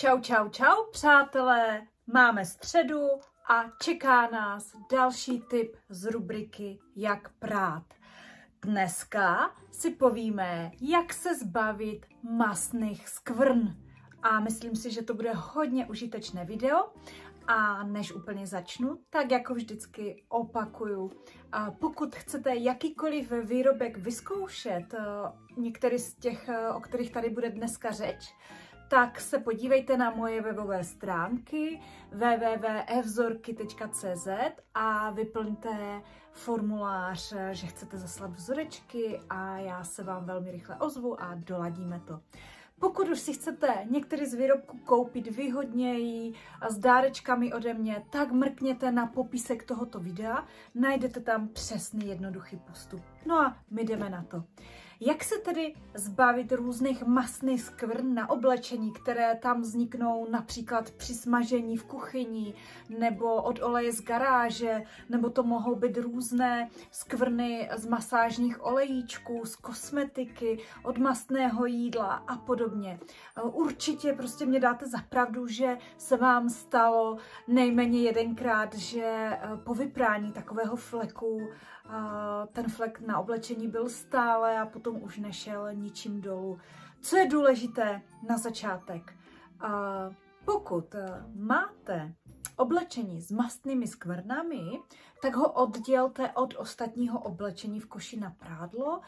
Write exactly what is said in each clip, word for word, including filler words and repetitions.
Čau, čau, čau, přátelé, máme středu a čeká nás další tip z rubriky Jak prát. Dneska si povíme, jak se zbavit mastných skvrn. A myslím si, že to bude hodně užitečné video. A než úplně začnu, tak jako vždycky opakuju, pokud chcete jakýkoliv výrobek vyzkoušet, některý z těch, o kterých tady bude dneska řeč, tak se podívejte na moje webové stránky w w w tečka e vzorky tečka c z a vyplňte formulář, že chcete zaslat vzorečky a já se vám velmi rychle ozvu a doladíme to. Pokud už si chcete některý z výrobků koupit výhodněji a s dárečkami ode mě, tak mrkněte na popisek tohoto videa, najdete tam přesný jednoduchý postup. No a my jdeme na to. Jak se tedy zbavit různých mastných skvrn na oblečení, které tam vzniknou například při smažení v kuchyni, nebo od oleje z garáže, nebo to mohou být různé skvrny z masážních olejíčků, z kosmetiky, od mastného jídla a podobně. Určitě prostě mě dáte za pravdu, že se vám stalo nejméně jedenkrát, že po vyprání takového fleku ten flek na oblečení byl stále a potom už nešel ničím dolů. Co je důležité na začátek? Pokud máte oblečení s mastnými skvrnami, tak ho oddělte od ostatního oblečení v koši na prádlo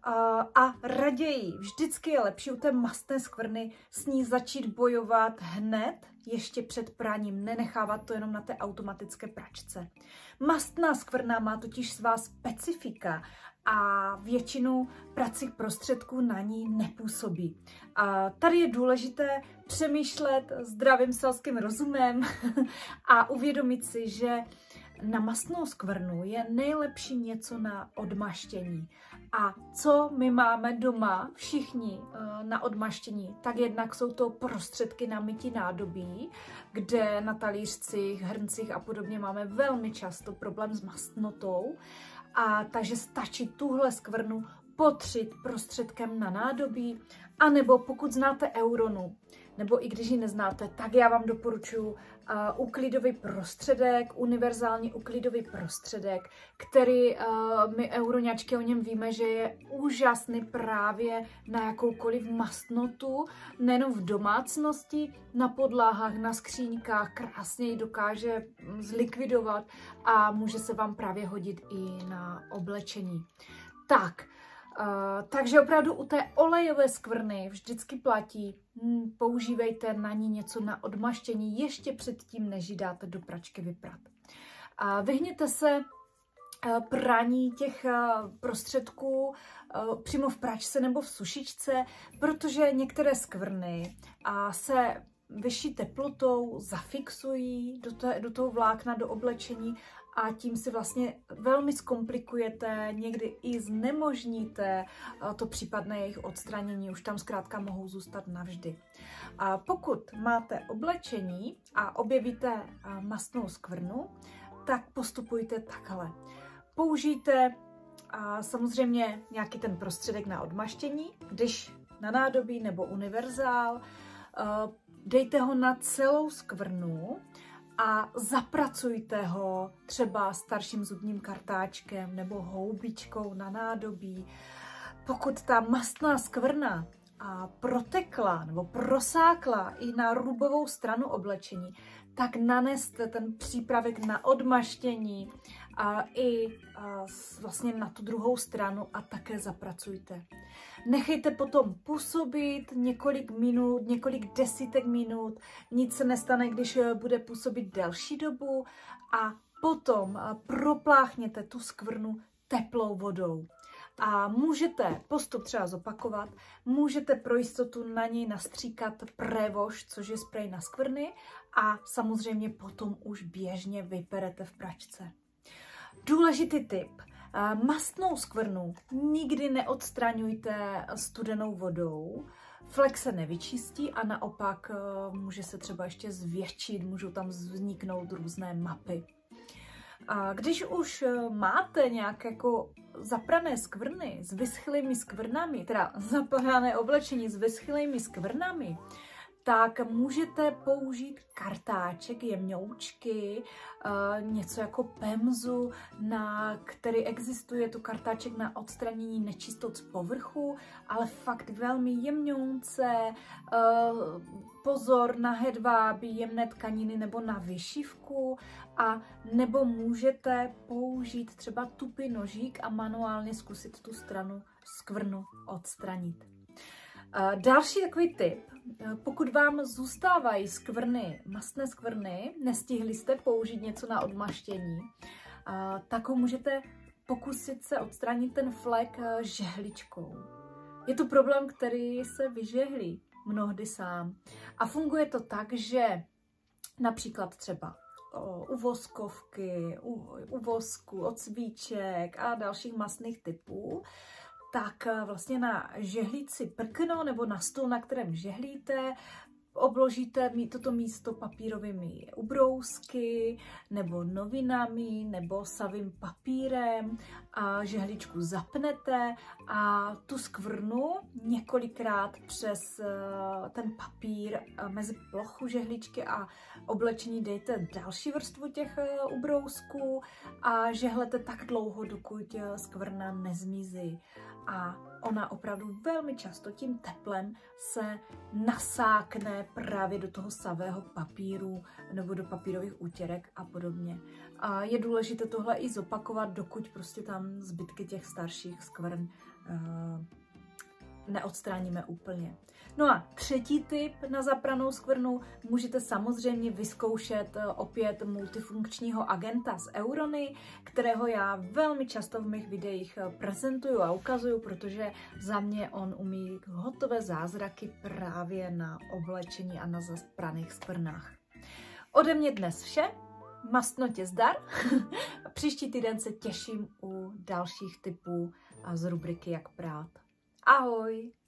a raději, vždycky je lepší u té mastné skvrny s ní začít bojovat hned, ještě před praním, nenechávat to jenom na té automatické pračce. Mastná skvrna má totiž svá specifika a většinu pracích prostředků na ní nepůsobí. A tady je důležité přemýšlet zdravým selským rozumem a uvědomit si, že na mastnou skvrnu je nejlepší něco na odmaštění. A co my máme doma všichni na odmaštění, tak jednak jsou to prostředky na mytí nádobí, kde na talířcích, hrncích a podobně máme velmi často problém s mastnotou. A takže stačí tuhle skvrnu potřít prostředkem na nádobí, anebo pokud znáte Euronu, nebo i když ji neznáte, tak já vám doporučuji uh, uklidový prostředek, univerzální uklidový prostředek, který uh, my euroňačky o něm víme, že je úžasný právě na jakoukoliv mastnotu, nejenom v domácnosti, na podlahách, na skříňkách, krásně ji dokáže zlikvidovat a může se vám právě hodit i na oblečení. Tak, Uh, takže opravdu u té olejové skvrny vždycky platí, hm, používejte na ní něco na odmaštění ještě předtím, než ji dáte do pračky vyprat. A vyhněte se uh, praní těch uh, prostředků uh, přímo v pračce nebo v sušičce, protože některé skvrny uh, se vyšší teplotou zafixují do, té, do toho vlákna, do oblečení a tím si vlastně velmi zkomplikujete, někdy i znemožníte to případné jejich odstranění, už tam zkrátka mohou zůstat navždy. A pokud máte oblečení a objevíte mastnou skvrnu, tak postupujte takhle. Použijte a samozřejmě nějaký ten prostředek na odmaštění, když na nádobí nebo univerzál, dejte ho na celou skvrnu a zapracujte ho třeba starším zubním kartáčkem nebo houbičkou na nádobí. Pokud ta mastná skvrna a protekla nebo prosákla i na rubovou stranu oblečení, tak naneste ten přípravek na odmaštění a i a vlastně na tu druhou stranu a také zapracujte. Nechejte potom působit několik minut, několik desítek minut, nic se nestane, když bude působit delší dobu a potom propláchněte tu skvrnu teplou vodou. A můžete postup třeba zopakovat, můžete pro jistotu na něj nastříkat prévoš, což je sprej na skvrny a samozřejmě potom už běžně vyperete v pračce. Důležitý tip. Mastnou skvrnu nikdy neodstraňujte studenou vodou, flek se nevyčistí a naopak může se třeba ještě zvětšit, můžou tam vzniknout různé mapy. A když už máte nějak jako zaprané skvrny s vyschlými skvrnami, teda zaprané oblečení s vyschlými skvrnami, tak můžete použít kartáček, jemňoučky, něco jako pemzu, na který existuje to kartáček na odstranění nečistot z povrchu, ale fakt velmi jemňounce, pozor na hedvábí, jemné tkaniny nebo na vyšivku, a nebo můžete použít třeba tupý nožík a manuálně zkusit tu stranu skvrnu odstranit. Další takový tip, pokud vám zůstávají skvrny, mastné skvrny, nestihli jste použít něco na odmaštění, tak ho můžete pokusit se odstranit ten flek žehličkou. Je to problém, který se vyžehlí mnohdy sám. A funguje to tak, že například třeba u voskovky, u, u vosku, od svíček a dalších mastných typů, tak vlastně na žehlíci prkno nebo na stůl, na kterém žehlíte, obložíte toto místo papírovými ubrousky nebo novinami nebo savým papírem a žehličku zapnete a tu skvrnu několikrát přes ten papír mezi plochu žehličky a oblečení dejte další vrstvu těch ubrousků a žehlete tak dlouho, dokud skvrna nezmizí. A ona opravdu velmi často tím teplem se nasákne právě do toho savého papíru nebo do papírových útěrek a podobně. A je důležité tohle i zopakovat, dokud prostě tam zbytky těch starších skvrn uh, neodstraníme úplně. No a třetí tip na zapranou skvrnu, můžete samozřejmě vyzkoušet opět multifunkčního agenta z Eurony, kterého já velmi často v mých videích prezentuju a ukazuju, protože za mě on umí hotové zázraky právě na oblečení a na zapraných skvrnách. Ode mě dnes vše, mastnotě zdar. Příští týden se těším u dalších tipů z rubriky Jak prát. Ahoj!